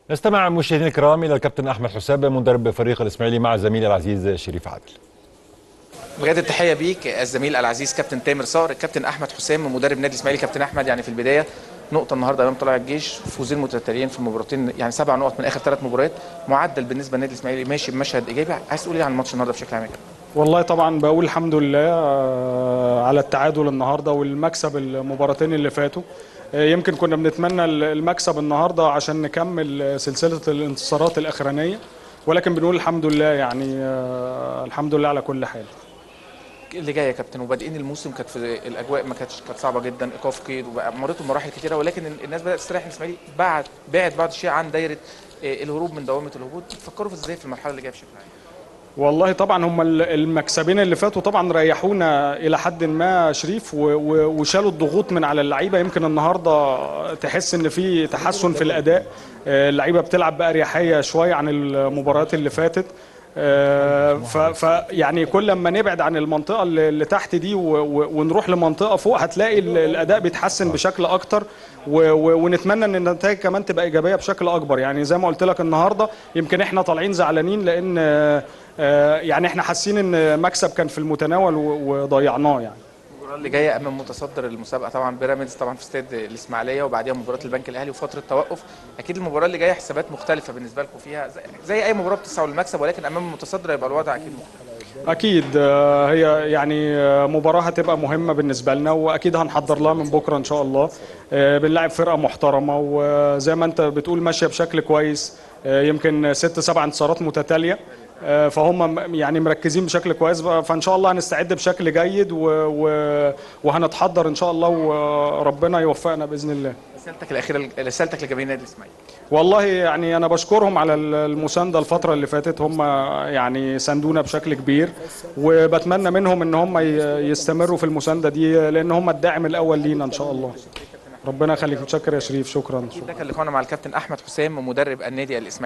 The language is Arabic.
نستمع مشاهدينا الكرام الى الكابتن احمد حسام مدرب فريق الاسماعيلي مع زميلي العزيز شريف عادل. بجد التحيه بيك الزميل العزيز كابتن تامر صقر. الكابتن احمد حسام مدرب نادي الاسماعيلي. كابتن احمد، يعني في البدايه نقطه النهارده امام طلائع الجيش، فوزين متتاليين في المباراتين، يعني 7 نقط من اخر 3 مباريات، معدل بالنسبه للنادي الاسماعيلي ماشي بمشهد ايجابي. عايز تقول ايه عن الماتش النهارده بشكل عام؟ والله طبعا بقول الحمد لله على التعادل النهارده والمكسب المباراتين اللي فاتوا. يمكن كنا بنتمنى المكسب النهارده عشان نكمل سلسله الانتصارات الاخرانيه، ولكن بنقول الحمد لله، يعني الحمد لله على كل حال. اللي جاي يا كابتن، وبادئين الموسم كانت في الاجواء كانت صعبه جدا، ايقاف قيد ومريتوا بمراحل كثيره، ولكن الناس بدات تستريح. الاسماعيلي بعد بعض الشيء عن دايره الهروب من دوامه الهبوط. تفكروا في ازاي في المرحله اللي جايه بشكل عام؟ والله طبعا هم المكسبين اللي فاتوا طبعا ريحونا الى حد ما شريف، وشالوا الضغوط من على اللعيبه. يمكن النهارده تحس ان في تحسن في الاداء، اللعيبه بتلعب باريحيه شويه عن المباريات اللي فاتت. يعني كل ما نبعد عن المنطقه اللي تحت دي ونروح لمنطقه فوق، هتلاقي الاداء بيتحسن بشكل اكتر، ونتمنى ان النتائج كمان تبقى ايجابيه بشكل اكبر. يعني زي ما قلت لك النهارده يمكن احنا طالعين زعلانين لان يعني احنا حاسين ان مكسب كان في المتناول وضيعناه. يعني المباراه اللي جايه امام متصدر المسابقه طبعا بيراميدز، طبعا في استاد الاسماعيليه، وبعديها مباراه البنك الاهلي وفتره توقف. اكيد المباراه اللي جايه حسابات مختلفه بالنسبه لكم فيها، زي اي مباراه بتسعوا للمكسب، ولكن امام المتصدر يبقى الوضع اكيد مختلف. اكيد هي يعني مباراه هتبقى مهمه بالنسبه لنا، واكيد هنحضر لها من بكره ان شاء الله. بنلعب فرقه محترمه، وزي ما انت بتقول ماشيه بشكل كويس. يمكن 6 7 انتصارات متتاليه، فهم يعني مركزين بشكل كويس بقى. فان شاء الله هنستعد بشكل جيد وهنتحضر ان شاء الله، وربنا يوفقنا باذن الله. رسالتك الاخيره، رسالتك لجماهير النادي الاسماعيلي؟ والله يعني انا بشكرهم على المسانده الفتره اللي فاتت، هم يعني ساندونا بشكل كبير، وبتمنى منهم ان هم يستمروا في المسانده دي، لان هم الداعم الاول لينا ان شاء الله. ربنا يخليك. متشكر يا شريف، شكرا. ده كان لقاءنا مع الكابتن احمد حسام مدرب النادي الاسماعيلي.